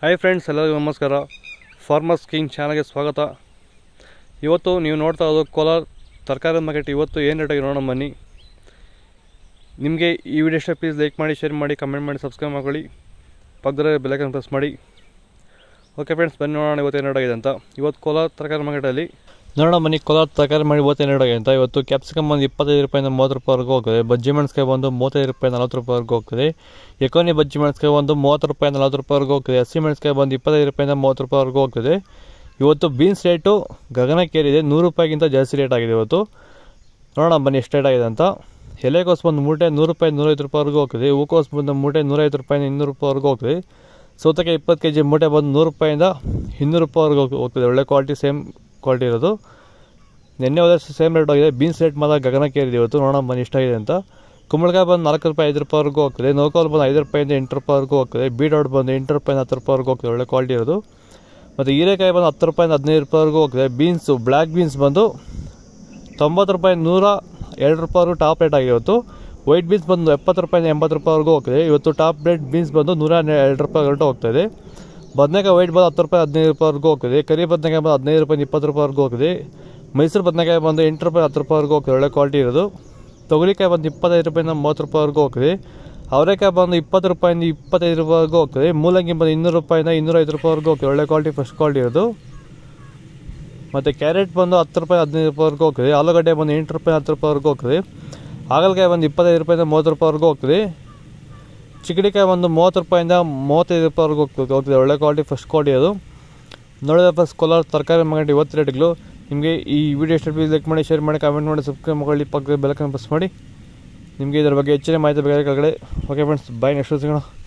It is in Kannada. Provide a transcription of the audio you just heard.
ಹಾಯ್ ಫ್ರೆಂಡ್ಸ್, ಎಲ್ಲರಿಗೂ ನಮಸ್ಕಾರ. ಫಾರ್ಮರ್ಸ್ ಕಿಂಗ್ ಚಾನಲ್ಗೆ ಸ್ವಾಗತ. ಇವತ್ತು ನೀವು ನೋಡ್ತಾ ಇರೋದು ಕೋಲಾರ್ ತರಕಾರಿ ಮಾರ್ಕೆಟ್. ಇವತ್ತು ಏನು ರೇಟಾಗಿ ನೋಡೋಣ ಬನ್ನಿ. ನಿಮಗೆ ಈ ವಿಡಿಯೋ ಇಷ್ಟ ಪ್ಲೀಸ್ ಲೈಕ್ ಮಾಡಿ, ಶೇರ್ ಮಾಡಿ, ಕಮೆಂಟ್ ಮಾಡಿ, ಸಬ್ಸ್ಕ್ರೈಬ್ ಮಾಡ್ಕೊಳ್ಳಿ, ಪಕ್ಕದಲ್ಲಿ ಬೆಲ್ ಐಕಾನ್ ಪ್ರೆಸ್ ಮಾಡಿ. ಓಕೆ ಫ್ರೆಂಡ್ಸ್, ಬನ್ನಿ ನೋಡೋಣ ಇವತ್ತು ಏನು ರೇಟಾಗಿದೆ ಅಂತ. ಇವತ್ತು ಕೋಲಾರ್ ತರಕಾರಿ ಮಾರ್ಕೆಟಲ್ಲಿ ನೋಡೋಣ ಬನ್ನಿ. ಕೋಲಾರ್ ತರಕಾರಿ ಮಾಡಿ ಇವತ್ತು ಏನು ರೇಟಾಗಿದೆ ಅಂತ. ಇವತ್ತು ಕ್ಯಾಪ್ಸಿಕಮ್ ಬಂದು 25 ರೂಪಾಯಿಂದ 30 ರೂಪಾಯಿವರೆಗೂ ಹೋಗ್ತದೆ. ಬಜ್ಜಿ ಮೆಣಸಿನಕಾಯಿ ಬಂದು 35 ರೂಪಾಯಿ 40 ರೂಪಾಯಿವರೆಗೂ ಹೋಗ್ತದೆ. ಎಕೋನಿ ಬಜ್ಜಿ ಮೆಣಸಿನಕಾಯಿ ಒಂದು 30 ರೂಪಾಯಿ 40 ರೂಪಾಯಿವರೆಗೂ ಹೋಗ್ತದೆ. ಹಸಿ ಮೆಣಸಿನಕಾಯಿ ಬಂದು 25 ರೂಪಾಯಿಂದ 30 ರೂಪಾಯಿವರೆಗೂ ಹೋಗ್ತದೆ. ಇವತ್ತು ಬೀನ್ಸ್ ರೇಟು ಗಗನಕ್ಕೇರಿದೆ. 100 ರೂಪಾಯಿಗಿಂತ ಜಾಸ್ತಿ ರೇಟ್ ಆಗಿದೆ ಇವತ್ತು. ನೋಡೋಣ ಬನ್ನಿ ಎಷ್ಟು ರೇಟ್ ಆಗಿದೆ ಅಂತ. ಎಲೆಕೋಸು ಬಂದು ಮೂಟೆ 100 ರೂಪಾಯಿ 150 ರೂಪಾಯಿವರೆಗೂ ಹೋಗ್ತದೆ. ಹೂಕೋಸು ಬಂದು ಮೂಟೆ 150 ರೂಪಾಯಿಂದ 200 ರೂಪಾಯಿವರೆಗೂ ಹೋಗ್ತದೆ. ಸೌತೆಕಾಯಿ 20 kg ಮೂಟೆ ಬಂದು 100 ರೂಪಾಯಿಂದ 200 ರೂಪಾಯಿವರೆಗೂ ಹೋಗ್ತದೆ. ಒಳ್ಳೆ ಕ್ವಾಲಿಟಿ, ಸೇಮ್ ಕ್ವಾಲಿಟಿ ಇರೋದು. ನಿನ್ನೆ ಹೋದಷ್ಟು ಸೇಮ್ ರೇಟ್ ಆಗಿದೆ. ಬೀನ್ಸ್ ರೇಟ್ ಮಾತ್ರ ಗಗನಕ್ಕೇರಿದೆ ಇವತ್ತು. ನೋಡೋಣ ಬನ್ನಿ ಎಷ್ಟಾಗಿದೆ ಅಂತ. ಕುಂಬಳಕಾಯಿ ಬಂದು 4 ರೂಪಾಯಿ 5 ರೂಪಾಯಿವರೆಗೂ ಹೋಗ್ತದೆ. ನೋಕೋಲ್ ಬಂದು 5 ರೂಪಾಯಿಂದ 8 ರೂಪಾಯಿವರೆಗೂ ಹೋಗ್ತದೆ. ಬೀಟ್ರೋಟ್ ಬಂದು 8 ರೂಪಾಯಿಂದ 10 ರೂಪಾಯಿವರೆಗೂ ಹೋಗ್ತದೆ. ಒಳ್ಳೆ ಕ್ವಾಲಿಟಿ ಇರೋದು. ಮತ್ತು ಹೀರೆಕಾಯಿ ಬಂದು 10 ರೂಪಾಯಿಂದ 15 ರೂಪಾಯಿವರೆಗೂ ಹೋಗ್ತದೆ. ಬೀನ್ಸು ಬ್ಲ್ಯಾಕ್ ಬೀನ್ಸ್ ಬಂದು 90 ರೂಪಾಯಿ 102 ರೂಪಾಯಿವರೆಗೂ ಟಾಪ್ ರೇಟ್ ಆಗಿದೆ ಇವತ್ತು. ವೈಟ್ ಬೀನ್ಸ್ ಬಂದು 70 ರೂಪಾಯಿಂದ 80 ರೂಪಾಯಿವರೆಗೂ ಹೋಗ್ತದೆ. ಇವತ್ತು ಟಾಪ್ ರೇಟ್ ಬೀನ್ಸ್ ಬಂದು 102 ರೂಪಾಯಿ ಗಂಟು ಹೋಗ್ತದೆ. ಬದನೆಕಾಯಿ ವೈಟ್ ಬಂದು 10 ರೂಪಾಯಿ 15 ರೂಪಾಯಿವರೆಗೂ ಹೋಗ್ತದೆ. ಕರಿ ಬದನೆಕಾಯಿ ಬಂದು 15 ರೂಪಾಯಿ 20 ರೂಪಾಯಿವರೆಗೂ ಹೋಗ್ತದೆ. ಮೈಸೂರು ಬದನೆಕಾಯಿ ಬಂದು 8 ರೂಪಾಯಿ 10 ರೂಪಾಯಿವರೆಗೂ ಹೋಗ್ತದೆ. ಒಳ್ಳೆ ಕ್ವಾಲಿಟಿ ಇರೋದು. ತೊಗರಿಕಾಯಿ ಬಂದು 25 ರೂಪಾಯಿಂದ 30 ರೂಪಾಯಿವರೆಗೂ ಹೋಗ್ತದೆ. ಅವರೆಕಾಯಿ ಬಂದು 20 ರೂಪಾಯಿಂದ 25 ರೂಪಾಯಿವರೆಗೂ ಹೋಗ್ತದೆ. ಮೂಲಂಗಿ ಬಂದು 200 ರೂಪಾಯಿಂದ 205 ರೂಪಾಯಿವರೆಗೂ ಹೋಗ್ತದೆ. ಒಳ್ಳೆ ಕ್ವಾಲಿಟಿ, ಫಸ್ಟ್ ಕ್ವಾಲಿಟಿ ಇರೋದು. ಮತ್ತು ಕ್ಯಾರೆಟ್ ಬಂದು 10 ರೂಪಾಯಿ 15 ರೂಪಾಯಿವರೆಗೂ ಹೋಗ್ತದೆ. ಆಲೂಗಡ್ಡೆ ಬಂದು 8 ರೂಪಾಯಿ 10 ರೂಪಾಯಿವರೆಗೂ ಹೋಗ್ತದೆ. ಹಾಗಲಕಾಯಿ ಬಂದು 25 ರೂಪಾಯಿಂದ 30 ರೂಪಾಯಿವರೆಗೂ ಹೋಗ್ತದೆ. ಚಿಕ್ಕಡಿಕಾಯಿ ಬಂದು 30 ರೂಪಾಯಿಂದ 35 ರೂಪಾಯಿವರೆಗೂ ಹೋಗ್ತದೆ. ಒಳ್ಳೆ ಕ್ವಾಲಿಟಿ, ಫಸ್ಟ್ ಕ್ವಾಲಿಟಿ ಅದು. ನೋಡಿದ್ರೆ ಫಸ್ಟ್ ಕೋಲಾರ ತರಕಾರಿ ಮಾರ್ಕೆಟ್ ಇವತ್ತು ರೇಟ್ಗಳು. ನಿಮಗೆ ಈ ವಿಡಿಯೋ ಇಷ್ಟ ಪ್ಲೀಸ್ ಲೈಕ್ ಮಾಡಿ, ಶೇರ್ ಮಾಡಿ, ಕಮೆಂಟ್ ಮಾಡಿ, ಸಬ್ಸ್ಕ್ರೈಬ್ ಮಾಡಿ, ಪಕ್ಕದ ಬೆಲ್ ಐಕಾನ್ ಪ್ರೆಸ್ ಮಾಡಿ. ನಿಮಗೆ ಇದರ ಬಗ್ಗೆ ಹೆಚ್ಚಿನ ಮಾಹಿತಿ ಬೇಕಾದರೆ ಕೆಳಗಡೆ. ಓಕೆ ಫ್ರೆಂಡ್ಸ್, ಬಾಯ್. ನೆಕ್ಸ್ಟ್ ಸಿಗೋಣ.